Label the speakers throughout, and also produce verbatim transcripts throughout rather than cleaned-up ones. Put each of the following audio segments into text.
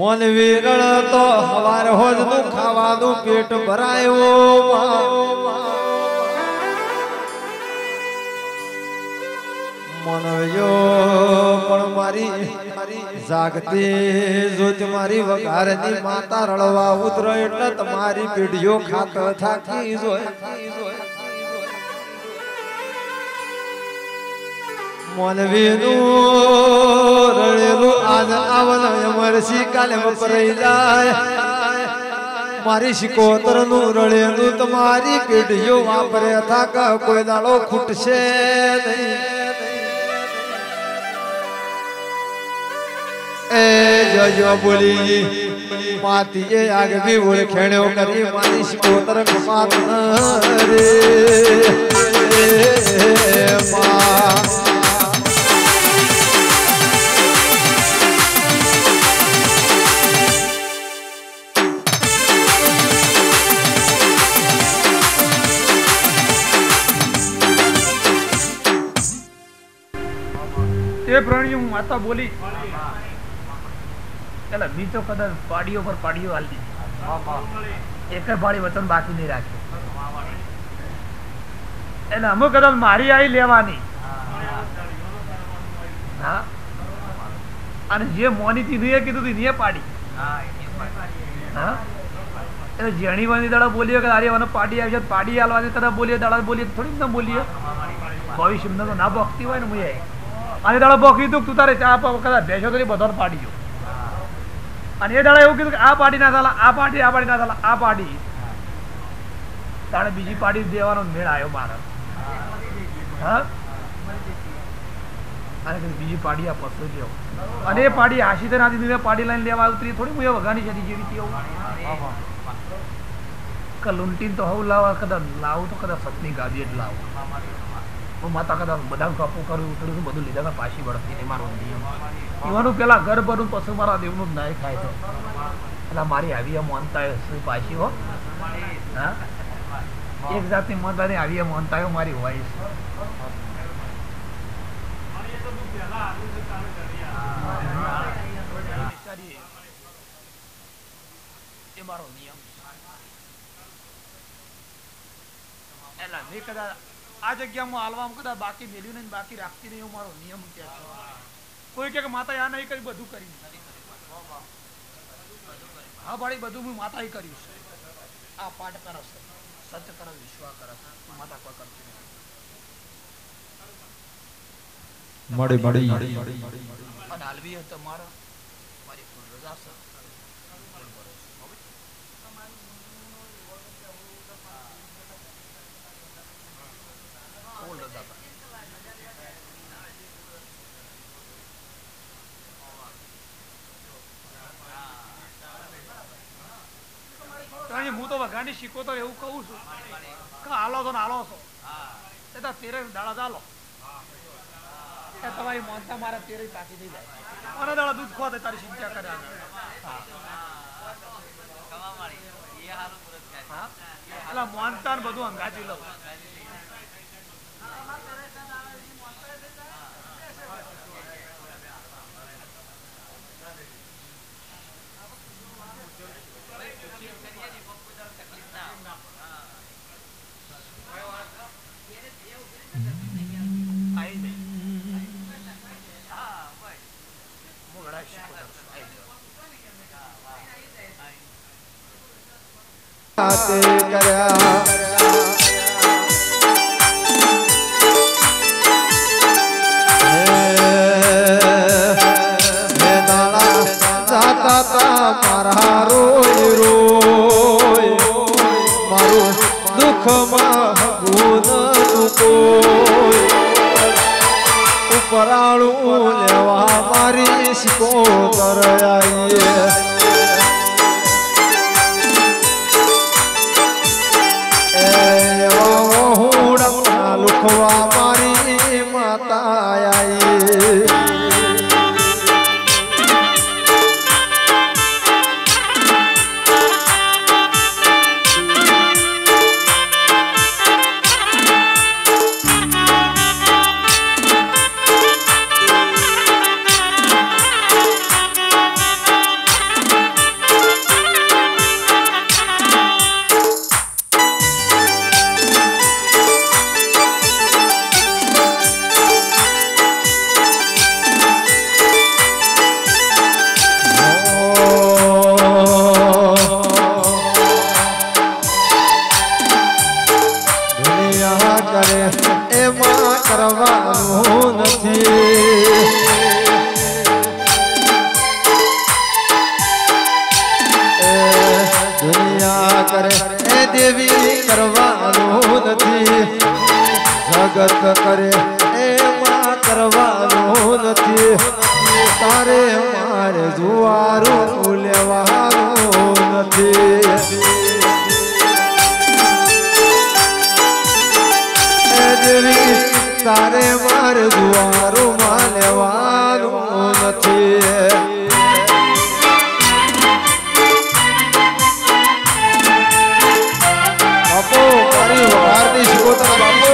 Speaker 1: મોન વિરળ તો હવાર હોજ નું ખાવાનું પેટ ભરાયો મનવ્યો પણ મારી જાગતી જોત મારી વઘારની માતા રળવા ઉતરો એટલે તમારી પીઢીઓ ખાત થાકી જોય મોનવીનું રળેલું આજ આવન અમરસી કાલે વપરાઈ જાય મારી શિકોતર નું રળેલું તમારી પેઢીઓ વાપરે થાક કોઈ દાડો ખૂટશે નહીં એ જજો બોલી માતીએ આગવી ઓળખેણ્યો કરી મારી શિકોતર કપાત રે મા
Speaker 2: પ્રાણીઓ માતા બોલી એટલે બીજો કદાચ પાડીઓ પર પાડીઓ હાલ દીધી એક પાડી વચન બાકી નહીં રાખ્યું એટલે અમુક કદાચ મારી આવી લેવાની હા અને જે મોની થી નહીં કીધું તું નહીં પાડી હા એટલે જેણી વાની દાડા બોલીએ કે આરે મને પાડી આવી છે પાડી હાલવાની કદાચ બોલીએ દાડા બોલીએ થોડી ના બોલીએ ભવિષ્ય તો ના ભક્તિ હોય ને મુએ અને દાડા બોકી તું તું તારે ચા કદાચ ભેંસો તો બધો પાડી ગયો અને એ દાડા એવું કીધું કે આ પાડી ના ચાલા આ પાડી આ પાડી ના ચાલા આ પાડી તારે બીજી પાડી દેવાનો મેળ આવ્યો મારે હા અને બીજી પાડી આ પસો જેવો અને એ પાડી આશી તો નાથી દીધે પાડી લઈને લેવા ઉતરી થોડી હું એ વગાની જતી જેવી તેવું કે લૂંટીને તો હવું લાવવા કદાચ લાવું તો કદાચ સતની ગાદી જ લાવું માતા કદાચ બધા કપું કરવું ઉતર્યું બધું લીધા પાછી વળતી નહીં મારો નિયમ એવાનું પેલા ઘર ભરું પછી મારા દેવનું જ નાય ખાય તો એટલે મારી આવી મોનતા પાછી હો હા એક જાતની મોનતા ની આવી મોનતા મારી હોય એ મારો નિયમ એટલે મેં કદાચ આ જગ્યામાં હાલવામાં કદાચ બાકી મેળ્યું નહીં બાકી રાખતી નહીં એવું મારો નિયમ કે કોઈ કે માતા આ નહીં કરી બધું કરી હા ભાઈ બધું હું માતા કર્યું છે આ પાઠ કરો સત્ય કરો વિશ્વાસ કરો માતા કોઈ કરતી
Speaker 1: મળી મળી
Speaker 2: અને હાલવી તો મારો મારી ફૂલ રજા છે હું તો વઘાની શીખો તો એવું કહું છું કે હાલો તો હાલો છો એ તો તેરે દાડા ચાલો એ તમારી મોનતા મારા તેરે પાકી થઈ જાય અને દાડા દૂધ ખોવા તારી ચિંતા કરે એટલે મોનતા બધું અંગાજી લઉં
Speaker 1: કર્યા મારા રોય રોય મારું દુઃખમાં ગુણ કોઈ ઉપરાળું લેવા મારી શિકોતર આવીએ લુખવા મારી માતા આઈ નથી દુનિયા કરે એ દેવી કરવાનું નથી જગત કરે એમાં કરવાનું નથી તારે મારે જુવારું લેવાનું નથી એ દેવી તારે મારે જુવારું માં લેવાનું નથી બાપુ મારી વહારની શિકોતર બાપુ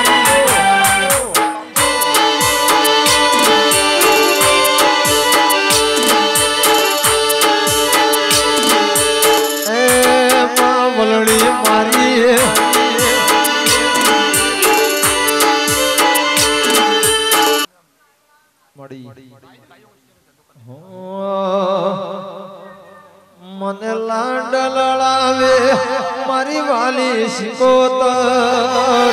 Speaker 1: એ માં વલણી મારી મને લાડ લડાવે મારી વાલી શિકોતર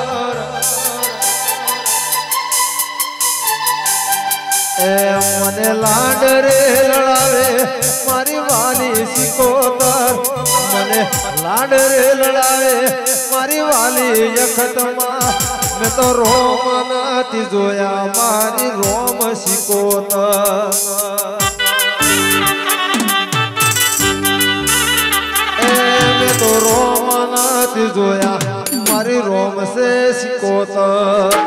Speaker 1: એ મને લાડ રે લડાવે મારી વાલી શિકોતર મને લાડ રે લડાવે મારી વાલી યખતમાં મેં તો રોમ નથી જોયા મારી રોમ શિકોતર તો રોમ નથી જોયા મારી રોમ સે શિકોતર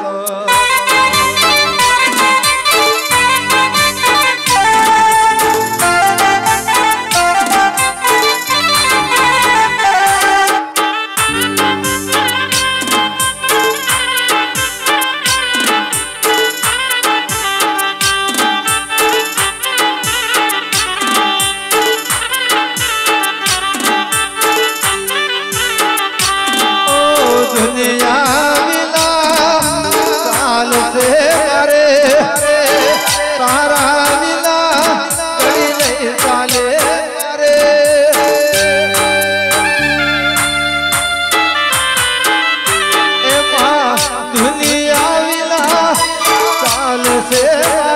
Speaker 1: दुनिया विला काल से मरे तारा विला कड़ी नहीं साले मरे ए माँ दुनिया विला काल से